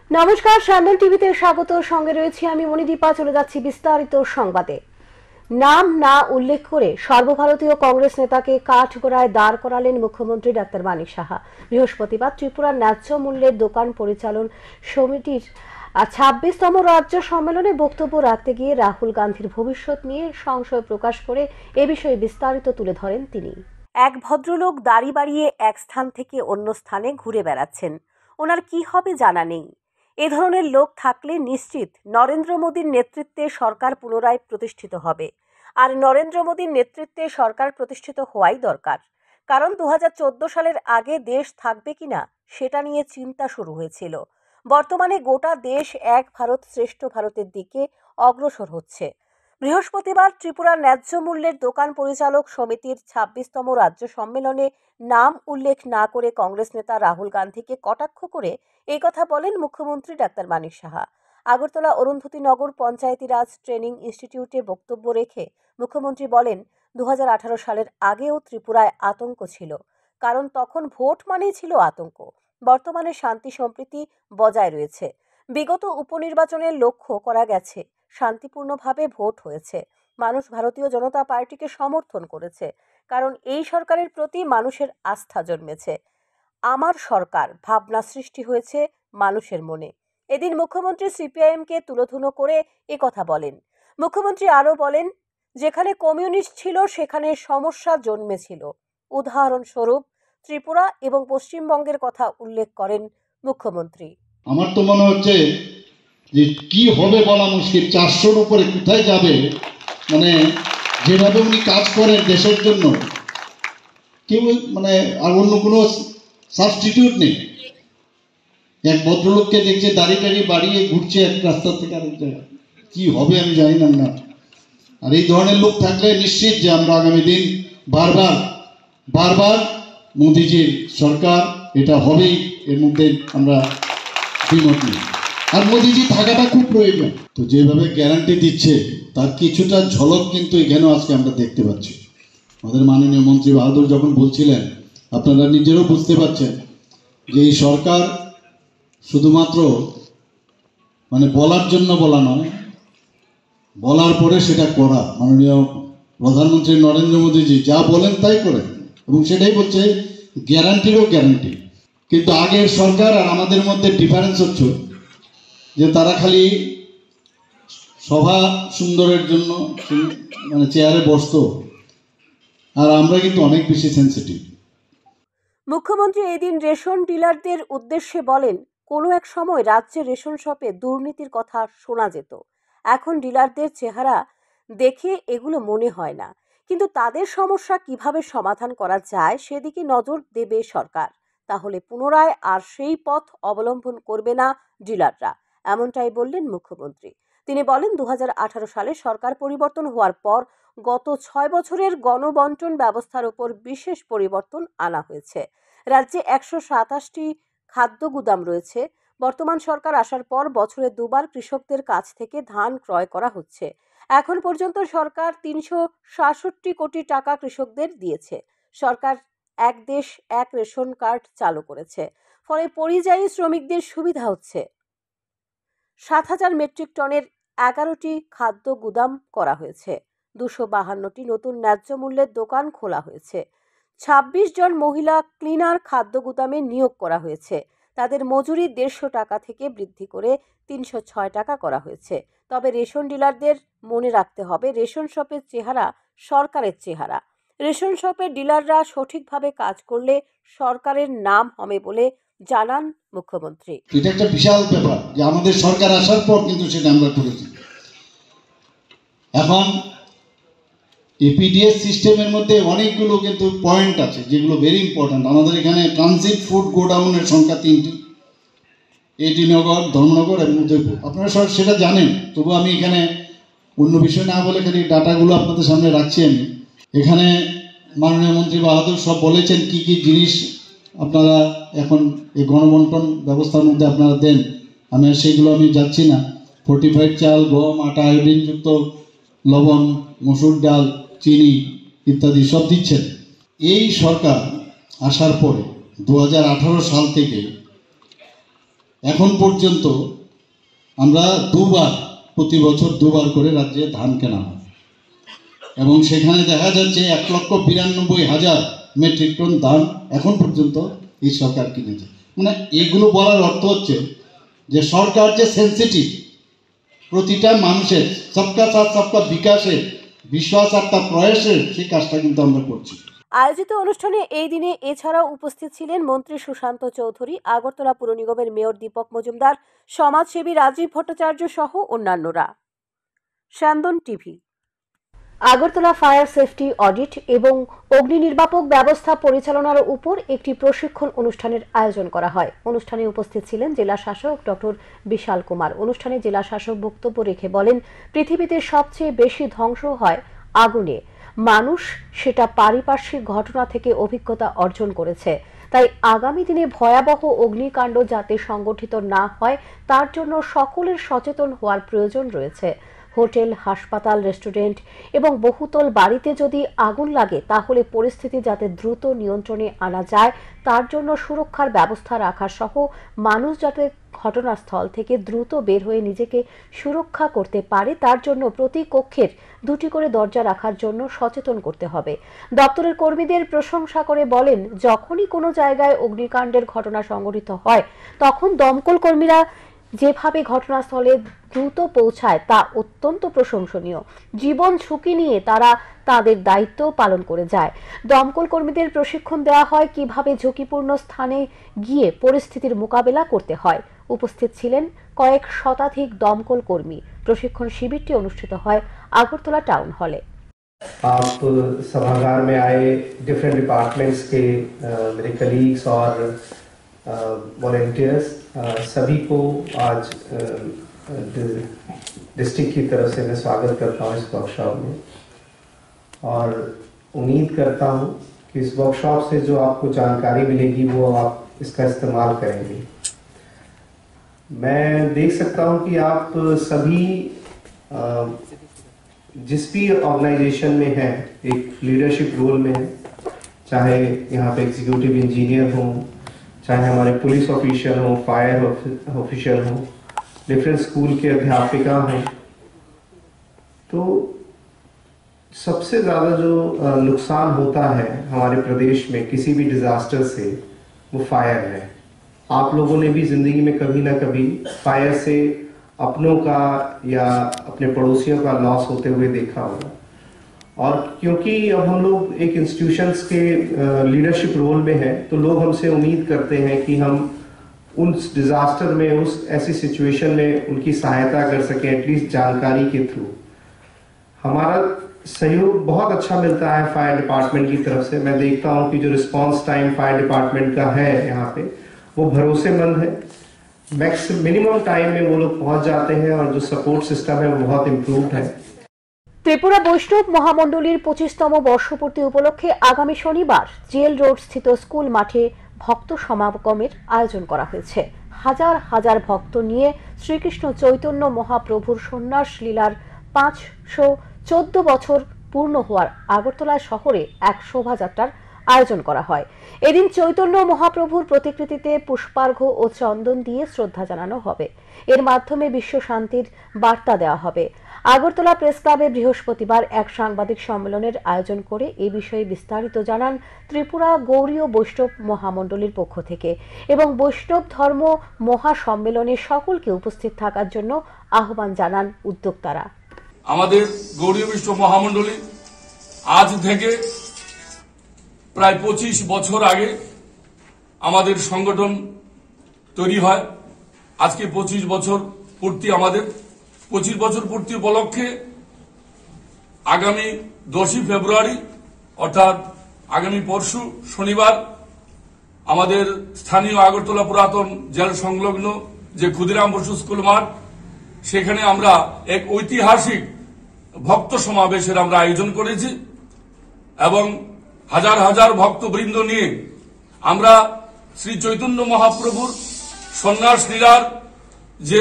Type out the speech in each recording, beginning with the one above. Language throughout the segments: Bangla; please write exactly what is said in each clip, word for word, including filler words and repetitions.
নমস্কার, স্যান্ডেল টিভিতে স্বাগত। সঙ্গে রয়েছি আমি মণিদীপা। চলে যাচ্ছি বিস্তারিত সংবাদে। নাম না উল্লেখ করে সর্বভারতীয় কংগ্রেস নেতাকে কাঠগড়ায় দাঁড় করালেন মুখ্যমন্ত্রী ডাক্তার মানিক সাহা। বৃহস্পতিবার ত্রিপুরার ন্যায্য মূল্যের দোকান পরিচালন সমিতির ছাব্বিশতম রাজ্য সম্মেলনে বক্তব্য রাখতে গিয়ে রাহুল গান্ধীর ভবিষ্যৎ নিয়ে সংশয় প্রকাশ করে এ বিষয়ে বিস্তারিত তুলে ধরেন তিনি। এক ভদ্রলোক দাড়ি বাড়িয়ে এক স্থান থেকে অন্য স্থানে ঘুরে বেড়াচ্ছেন। ওনার কি হবে জানা নেই। এ ধরনের লোক থাকলে নিশ্চিত নরেন্দ্র মোদীর নেতৃত্বে সরকার পুনরায় প্রতিষ্ঠিত হবে। আর নরেন্দ্র মোদীর নেতৃত্বে সরকার প্রতিষ্ঠিত হওয়াই দরকার, কারণ দু হাজার চোদ্দ সালের আগে দেশ থাকবে কিনা সেটা নিয়ে চিন্তা শুরু হয়েছিল। বর্তমানে গোটা দেশ এক ভারত শ্রেষ্ঠ ভারতের দিকে অগ্রসর হচ্ছে। বৃহস্পতিবার ত্রিপুরার ন্যায্য মূল্যের দোকান পরিচালক সমিতির ছাব্বিশতম রাজ্য সম্মেলনে নাম উল্লেখ না করে কংগ্রেস নেতা রাহুল গান্ধীকে কটাক্ষ করে এই কথা বলেন মুখ্যমন্ত্রী ডাক্তার মানিক সাহা। আগরতলা অরুন্ধতী নগর পঞ্চায়েতি রাজ ট্রেনিং ইনস্টিটিউটে বক্তব্য রেখে মুখ্যমন্ত্রী বলেন, দু হাজার আঠারো সালের আগেও ত্রিপুরায় আতঙ্ক ছিল, কারণ তখন ভোট মানেই ছিল আতঙ্ক। বর্তমানে শান্তি সম্প্রীতি বজায় রয়েছে। বিগত উপনির্বাচনের লক্ষ্য করা গেছে, শান্তিপূর্ণভাবে ভোট হয়েছে। মানুষ ভারতীয় জনতা পার্টিকে সমর্থন করেছে, কারণ এই সরকারের প্রতি মানুষের আস্থা জন্মেছে। আমার সরকার ভাবনা সৃষ্টি হয়েছে মানুষের মনে। এদিন মুখ্যমন্ত্রী সিপিআইএমকে তুলোধুনো করে এ কথা বলেন। মুখ্যমন্ত্রী আরও বলেন, যেখানে কমিউনিস্ট ছিল সেখানে সমস্যা জন্মেছিল। উদাহরণস্বরূপ ত্রিপুরা এবং পশ্চিমবঙ্গের কথা উল্লেখ করেন মুখ্যমন্ত্রী। আমার তো মনে হচ্ছে যে কি হবে বলা মুশকিল। চারশোর উপরে কোথায় যাবে, মানে যেভাবে উনি কাজ করেন দেশের জন্য, কেউ মানে আর অন্য কোনো সাবস্টিটিউট নেই। এক ভদ্রলোককে দেখছে দাড়ি টাড়ি বাড়িয়ে ঘুরছে এক রাস্তা থেকে আরেক জায়গায়, কি হবে আমি জানি না না আর এই ধরনের লোক থাকলে নিশ্চিত যে আমরা আগামী দিন বারবার বারবার মোদিজির সরকার এটা হবেই, এর মধ্যে আমরা দ্বিমত নেই। আর মোদিজি থাকাটা খুব প্রয়োজন। তো যেভাবে গ্যারান্টি দিচ্ছে তার কিছুটা ঝলক কিন্তু এখানেও আজকে আমরা দেখতে পাচ্ছি। আমাদের মাননীয় মন্ত্রী বাহাদুর যখন বলছিলেন, আপনারা নিজেরও বুঝতে পারছেন যে এই সরকার শুধুমাত্র মানে বলার জন্য বলা নয়, বলার পরে সেটা করা। মাননীয় প্রধানমন্ত্রী নরেন্দ্র মোদীজি যা বলেন তাই করেন, এবং সেটাই বলছে গ্যারান্টিরও গ্যারান্টি। কিন্তু আগের সরকার আর আমাদের মধ্যে ডিফারেন্স হচ্ছে যে তারা খালি সভা সুন্দরের জন্য মানে চেয়ারে বসতো, আর আমরা কিন্তু অনেক বেশি সেন্সিটিভ। মুখ্যমন্ত্রী এদিন রেশন ডিলারদের উদ্দেশ্যে বলেন, কোনো এক সময় রাজ্যে রেশন শপে দুর্নীতির কথা শোনা যেত। এখন ডিলারদের চেহারা দেখে এগুলো মনে হয় না, কিন্তু তাদের সমস্যা কিভাবে সমাধান করা যায় সেদিকে নজর দেবে সরকার। তাহলে পুনরায় আর সেই পথ অবলম্বন করবে না ডিলাররা, এমনটাই বললেন মুখ্যমন্ত্রী। তিনি বলেন, দু হাজার আঠারো সালে সরকার পরিবর্তন হওয়ার পর গত ছয় বছরের গণবন্টন ব্যবস্থার উপর বিশেষ পরিবর্তন আনা হয়েছে। রাজ্যে একশো সাতাশটি খাদ্য গুদাম রয়েছে। বর্তমান সরকার আসার পর বছরে দুবার কৃষকদের কাছ থেকে ধান ক্রয় করা হচ্ছে। এখন পর্যন্ত সরকার তিনশো সাতষট্টি কোটি টাকা কৃষকদের দিয়েছে। সরকার এক দেশ এক রেশন কার্ড চালু করেছে, ফলে পরিযায়ী শ্রমিকদের সুবিধা হচ্ছে। সাত হাজার মেট্রিক টনের এগারোটি খাদ্য গুদাম করা হয়েছে। দুশো বাহান্নটি নতুন ন্যায্য মূল্যের দোকান খোলা হয়েছে। ছাব্বিশ জন মহিলা ক্লিনার খাদ্য গুদামে নিয়োগ করা হয়েছে। তাদের মজুরি দেড়শো টাকা থেকে বৃদ্ধি করে তিনশো ছয় টাকা করা হয়েছে। তবে রেশন ডিলারদের মনে রাখতে হবে, রেশন শপের চেহারা সরকারের চেহারা। রেশন শপের ডিলাররা সঠিকভাবে কাজ করলে সরকারের নাম হবে বলে জানান মুখ্যমন্ত্রী। এটা একটা বিশাল ব্যাপার যে আমাদের সরকার আসার পর কিন্তু সেটা আমরা করেছি। এখন এপিডিএস সিস্টেমের মধ্যে অনেকগুলো কিন্তু পয়েন্ট আছে যেগুলো ভেরি ইম্পর্ট্যান্ট। আমাদের এখানে ট্রানজিট ফুড গোডাউনের সংখ্যা তিনটি, এটিনগর, ধর্মনগর এবং উদয়পুর। আপনারা সব সেটা জানেন, তবু আমি এখানে অন্য বিষয় না বলে খালি ডাটাগুলো আপনাদের সামনে রাখছি। আমি এখানে মাননীয় মন্ত্রী বাহাদুর সব বলেছেন কি কি জিনিস আপনারা এখন এই গণবন্টন ব্যবস্থার মধ্যে আপনারা দেন। আমি সেইগুলো আমি যাচ্ছি না। ফোর্টিফাইড চাল, গম, আটা, আয়োডিনযুক্ত লবণ, মসুর ডাল, চিনি ইত্যাদি সব দিচ্ছেন। এই সরকার আসার পরে দু হাজার আঠারো সাল থেকে এখন পর্যন্ত আমরা দুবার প্রতি বছর দুবার করে রাজ্যে ধান কেনা হয় এবং সেখানে দেখা যাচ্ছে এক লক্ষ বিরানব্বই হাজার মেট্রিক টন ধান এখন পর্যন্ত এই সরকার কিনেছে। মানে এইগুলো বলার অর্থ হচ্ছে যে সরকার যে সেন্সিটিভ, প্রতিটা মানুষের সবকা সাথ সবকা বিকাশের বিশ্বাস আর তার প্রয়াসের সেই কাজটা কিন্তু আমরা করছি। আয়োজিত অনুষ্ঠানে এই দিনে এছাড়াও উপস্থিত ছিলেন মন্ত্রী সুশান্ত চৌধুরী, আগরতলা পুর নিগমের মেয়র দীপক মজুমদার, সমাজসেবী রাজীব ভট্টাচার্য সহ অন্যান্যরা। Syandan TV. Agartala fire safety audit এবং অগ্নি নির্বাপক ব্যবস্থা পরিচালনার উপর একটি প্রশিক্ষণ অনুষ্ঠানের আয়োজন করা হয়। অনুষ্ঠানে উপস্থিত ছিলেন জেলা শাসক ডক্টর বিশাল কুমার। অনুষ্ঠানে জেলা শাসক বক্তব্য রেখে বলেন, পৃথিবীতে সবচেয়ে বেশি ধ্বংস হয় আগুনে। মানুষ সেটা পারিপার্শ্বিক ঘটনা থেকে অভিজ্ঞতা অর্জন করেছে। তাই আগামী দিনে ভয়াবহ অগ্নিকাণ্ড যাতে সংগঠিত না হয় তার জন্য সকলের সচেতন হওয়ার প্রয়োজন রয়েছে। হোটেল, হাসপাতাল, রেস্টুরেন্ট এবং বহুতল বাড়িতে যদি আগুন লাগে তাহলে পরিস্থিতি যাতে দ্রুত নিয়ন্ত্রণে আনা যায় তার জন্য সুরক্ষার ব্যবস্থা রাখা সহ মানুষ যাতে ঘটনাস্থল থেকে দ্রুত বের হয়ে নিজেকে সুরক্ষা করতে পারে তার জন্য প্রতি কক্ষের দুটি করে দরজা রাখার জন্য সচেতন করতে হবে। দপ্তরের কর্মীদের প্রশংসা করে বলেন, যখনই কোনো জায়গায় অগ্নিকাণ্ডের ঘটনা সংঘটিত হয় তখন দমকল কর্মীরা যেভাবে ঘটনাস্থলে দ্রুত পৌঁছায় তা অত্যন্ত প্রশংসনীয়। জীবন ঝুঁকি নিয়ে তারা তাদের দায়িত্ব পালন করে যায়। দমকল কর্মীদের প্রশিক্ষণ দেওয়া হয় কিভাবে ঝুঁকিপূর্ণ স্থানে গিয়ে পরিস্থিতির মোকাবেলা করতে হয়। উপস্থিত ছিলেন কয়েক শতাধিক দমকল কর্মী। প্রশিক্ষণ শিবিরটি অনুষ্ঠিত হয় আগরতলা টাউন হলে। आप सभागार में आए डिफरेंट डिपार्टमेंट्स के मेरे कलीग्स और वॉलंटियर्स सभी को आज डिस्ट्रिक्ट की तरफ से मैं स्वागत करता हूँ इस वर्कशॉप में और उम्मीद करता हूँ कि इस वर्कशॉप से जो आपको जानकारी मिलेगी वो आप इसका इस्तेमाल करेंगे। मैं देख सकता हूँ कि आप सभी जिस भी ऑर्गेनाइजेशन में हैं एक लीडरशिप रोल में है, चाहे यहाँ पे एग्जीक्यूटिव इंजीनियर हों, चाहे हमारे पुलिस ऑफिसर हों, फायर ऑफिसर हों, डिफरेंट स्कूल के अध्यापिका हैं। तो सबसे ज़्यादा जो नुकसान होता है हमारे प्रदेश में किसी भी डिजास्टर से वो फायर है। आप लोगों ने भी जिंदगी में कभी ना कभी फायर से अपनों का या अपने पड़ोसियों का लॉस होते हुए देखा होगा। और क्योंकि अब हम लोग एक इंस्टीट्यूशंस के लीडरशिप रोल में हैं तो लोग हमसे उम्मीद करते हैं कि हम उस डिजास्टर में, उस ऐसी सिचुएशन में उनकी सहायता कर सकें एटलीस्ट जानकारी के थ्रू। हमारा सहयोग बहुत अच्छा मिलता है फायर डिपार्टमेंट की तरफ से। मैं देखता हूँ कि जो रिस्पांस टाइम फायर डिपार्टमेंट का है यहाँ पे वो भरोसेमंद है। मैक्स मिनिमम टाइम में वो लोग पहुंच जाते हैं और जो सपोर्ट सिस्टम है वो बहुत इम्प्रूव्ड है। ত্রিপুরা বৈষ্ণব মহামণ্ডলীর পঁচিশতম বর্ষপূর্তি উপলক্ষে আগামী শনিবার জেল রোড স্থিত স্কুল মাঠে ভক্ত সমাগমের আয়োজন করা হয়েছে। হাজার হাজার ভক্ত নিয়ে শ্রীকৃষ্ণ চৈতন্য মহাপ্রভুর সন্ন্যাস লীলার পাঁচশো চোদ্দ বছর পূর্ণ হওয়ার আগরতলা শহরে এক শোভাযাত্রার আয়োজন করা হয়। এদিন চৈতন্য মহাপ্রভুর প্রতিকৃতিতে পুষ্পার্ঘ্য ও চন্দন দিয়ে শ্রদ্ধা জানানো হবে। এর মাধ্যমে বিশ্ব শান্তির বার্তা দেওয়া হবে। আগরতলা প্রেস ক্লাবে বৃহস্পতিবার এক সাংবাদিক সম্মেলনের আয়োজন করে এ বিষয়ে বিস্তারিত জানান ত্রিপুরা গৌড়ীয় বৈষ্ণব মহামণ্ডলীর পক্ষ থেকে এবং বৈষ্ণব ধর্ম মহাসম্মেলনে সকলকে উপস্থিত থাকার জন্য আহ্বান জানান উদ্যোক্তারা। আমাদের গৌড়ীয় বৈষ্ণব মহামণ্ডলী আজ থেকে প্রায় পঁচিশ বছর আগে আমাদের সংগঠন তৈরি হয়। আজকে পঁচিশ বছর পূর্তি, আমাদের পঁচিশ বছর পূর্তি উপলক্ষে আগামী দশই ফেব্রুয়ারি অর্থাৎ আগামী পরশু শনিবার আমাদের স্থানীয় আগরতলা পুরাতন জেল সংলগ্ন যে ক্ষুদিরাম বসু স্কুল মাঠ, সেখানে আমরা এক ঐতিহাসিক ভক্ত সমাবেশের আমরা আয়োজন করেছি এবং হাজার হাজার ভক্তবৃন্দ নিয়ে আমরা শ্রী চৈতন্য মহাপ্রভুর সন্ন্যাস লীলার যে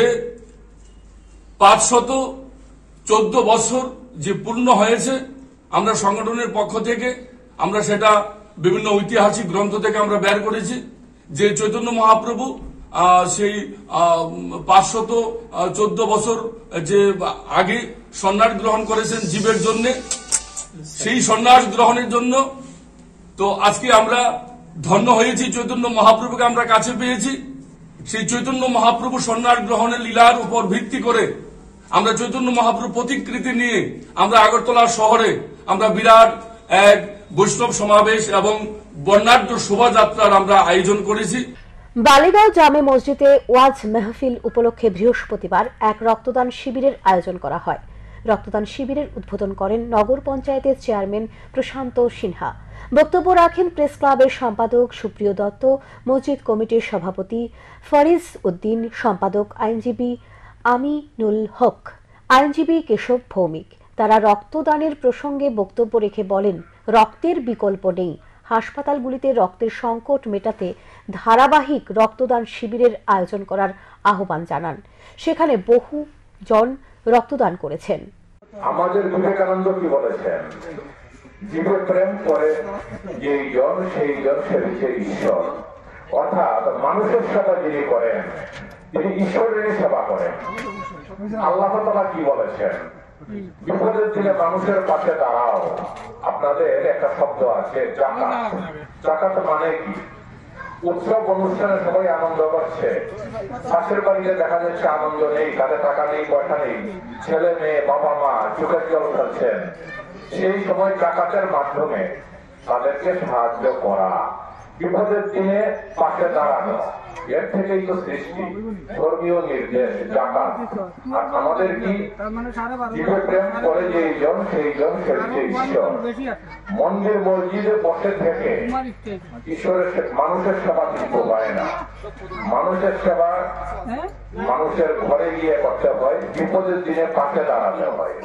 পাঁচশত চোদ্দ বছর যে পূর্ণ হয়েছে, আমরা সংগঠনের পক্ষ থেকে আমরা সেটা বিভিন্ন ঐতিহাসিক গ্রন্থ থেকে আমরা বের করেছি যে চৈতন্য মহাপ্রভু সেই পাঁচশত চোদ্দ বছর যে আগে সন্ন্যাস গ্রহণ করেছেন জীবের জন্য, সেই সন্ন্যাস গ্রহণের জন্য তো আজকে আমরা ধন্য হয়েছি, চৈতন্য মহাপ্রভুকে আমরা কাছে পেয়েছি। সেই চৈতন্য মহাপ্রভু সন্ন্যাস গ্রহণের লীলার উপর ভিত্তি করে আমরা চৈতন্য মহাপ্রভু প্রতিকৃতি নিয়ে আমরা আগরতলা শহরে আমরা বিরাট এক বৈষ্ণব সমাবেশ এবং বর্ণাঢ্য শোভাযাত্রার আমরা আয়োজন করেছি। বালিগাঁও জামে মসজিদে ওয়াজ মেহফিল উপলক্ষে বৃহস্পতিবার এক রক্তদান শিবিরের আয়োজন করা হয়। রক্তদান শিবিরের উদ্বোধন করেন নগর পঞ্চায়েতের চেয়ারম্যান প্রশান্ত সিনহা। বক্তব্য রাখেন প্রেস ক্লাবের সম্পাদক সুপ্রিয় দত্ত, মসজিদ কমিটির সভাপতি ফরিজ উদ্দিন, সম্পাদক আইনজীবী আমিনুল হক, আইনজীবী কেশব ভৌমিক। তারা রক্তদানের প্রসঙ্গে বক্তব্য রেখে বলেন, রক্তের বিকল্প নেই। হাসপাতালগুলিতে রক্তের সংকট মেটাতে ধারাবাহিক রক্তদান শিবিরের আয়োজন করার আহ্বান জানান। সেখানে বহু জন রক্তদান করেছেন। আমাদের বিবেকানন্দ কি বলেছেন, জীবে প্রেম করে যেই জন সেই জন সেবিছে ঈশ্বর। অর্থাৎ মানুষের সেবা যিনি করেন তিনি ঈশ্বরের সেবা করেন। আল্লাহ তাআলা কি বলেছেন, বিপদের দিনে মানুষের পাশে দাঁড়াও। আপনাদের একটা শব্দ আছে জাকাত। জাকাত মানে কি? উৎসব অনুষ্ঠানে সবাই আনন্দ করছে, পাশের বাড়িতে দেখা যাচ্ছে আনন্দ নেই, তাদের টাকা নেই, পয়সা নেই, ছেলে মেয়ে বাবা মা চোখের জল ফেলছেন। সেই সময় জাকাতের মাধ্যমে তাদেরকে সাহায্য করা, বিপদের দিনে পাশে দাঁড়ানো, এর থেকেই তো সৃষ্টি, ধর্মীয় নির্দেশ জাকাত। আর আমাদের কি, জীবে প্রেম করে যেই জন সেই জন সেবিছে ঈশ্বর। মন্দির মসজিদে বসে থেকে ঈশ্বরের মানুষের সেবা কিন্তু হয় না। মানুষের সেবা মানুষের ঘরে গিয়ে করতে হয়, বিপদের দিনে পাশে দাঁড়াতে হয়।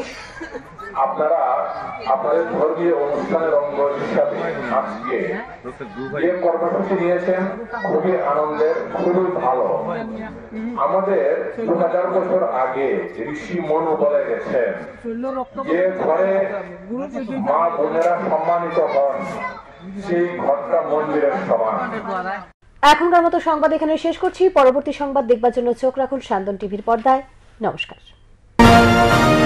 আপনারা আপনাদের ধর্মীয় অনুষ্ঠানের অঙ্গ হিসাবে আজকে যে কর্মসূচি নিয়েছেন খুবই আনন্দের, খুবই ভালো। আমাদের দু হাজার বছর আগে ঋষি মনু বলে গেছেন যে ঘরে মা বোনেরা সম্মানিত হন সেই ঘরটা মন্দিরের সমান। এখনকার মতো সংবাদ এখানে শেষ করছি। পরবর্তী সংবাদ দেখবার জন্য চোখ রাখুন সান্দন টিভির পর্দায়। নমস্কার।